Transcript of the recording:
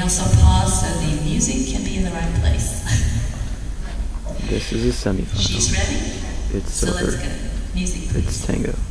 we also pause so the music can be in the right place. This is a semifinal. She's ready? It's So silver. let's go. Music, please. It's tango.